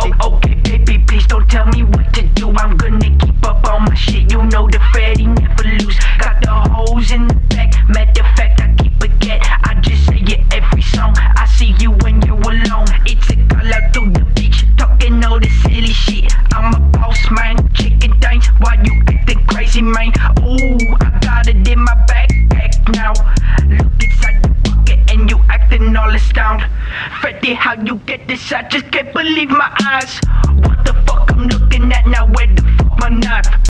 Okay, baby, please don't tell me what to do. I'm gonna keep up on my shit. You know the Freddy never lose. Got the hoes in the back. Matter of fact, I keep a cat. I just say it every song. I see you when you're alone. It's a call out to the beach, talking all this silly shit. I'm a boss man, chicken things. Why you acting crazy, man? Ooh, I got it in my backpack now. Look inside the pocket and you acting all astounded. Freddy, how you get this? I just can't believe my eyes. What the fuck I'm looking at now? Where the fuck my knife?